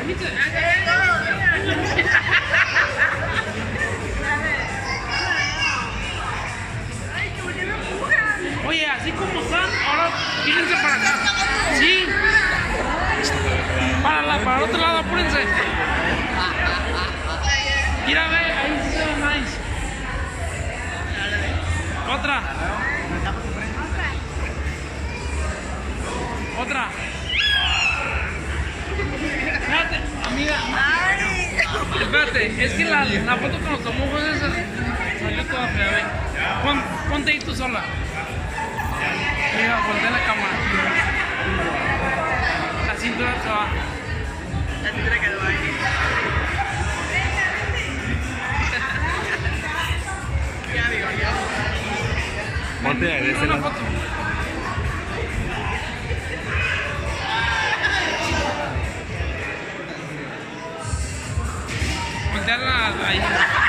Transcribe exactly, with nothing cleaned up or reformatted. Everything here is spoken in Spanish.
Oye, así como están, ahora fíjense para acá. Sí. Para, la, para el otro lado, apúrense. Mira, ve, ahí sí se ve nice. Otra. Otra. Espérate, amiga. Espérate, es que la, la foto que nos tomó fue esa. Salió toda fea, ve. Pon, ponte ahí tú sola. Mira, voltea la cámara. La cintura se va. La cintura quedó ahí. Ya, amigo, ya. Ponte de ese Una lado. foto. Voltearla ahí.